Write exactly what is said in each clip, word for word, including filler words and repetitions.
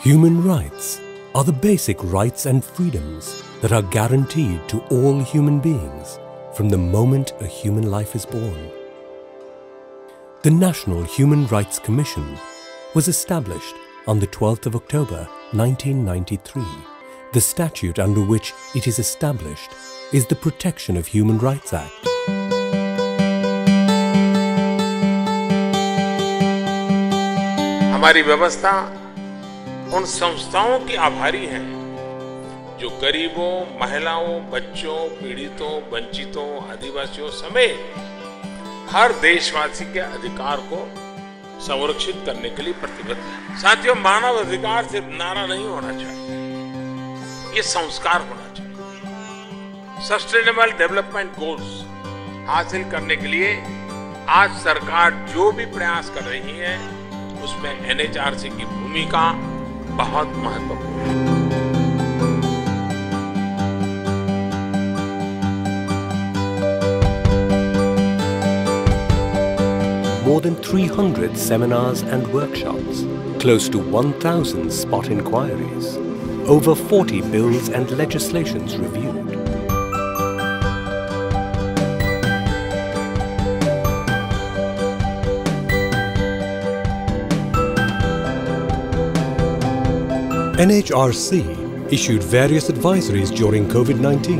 Human rights are the basic rights and freedoms that are guaranteed to all human beings from the moment a human life is born. The National Human Rights Commission was established on the twelfth of October nineteen ninety-three. The statute under which it is established is the Protection of Human Rights Act. हमारी व्यवस्था उन संस्थाओं की आभारी है जो गरीबों, महिलाओं, बच्चों, पीड़ितों, वंचितों, आदिवासियों समेत हर देशवासी के अधिकार को संरक्षित करने के लिए प्रतिबद्ध है। साथियों, मानव अधिकार सिर्फ नारा नहीं होना चाहिए, ये संस्कार होना चाहिए। सस्टेनेबल डेवलपमेंट गोल्स हासिल करने के लिए आज सरकार जो भी प्रयास कर रही है उसमें एन एच आर सी की भूमिका बहुत महत्वपूर्ण है। More than three hundred seminars and workshops, close to one thousand spot inquiries, over forty bills and legislations reviewed. N H R C issued various advisories during COVID nineteen.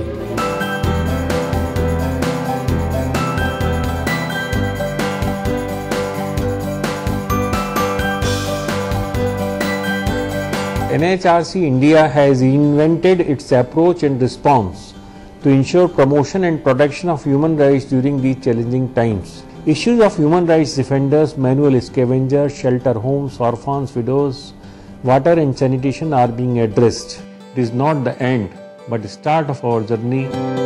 N H R C India has reinvented its approach and response to ensure promotion and protection of human rights during these challenging times. Issues of human rights defenders, manual scavengers, shelter homes, orphans, widows, water and sanitation are being addressed. It is not the end, but the start of our journey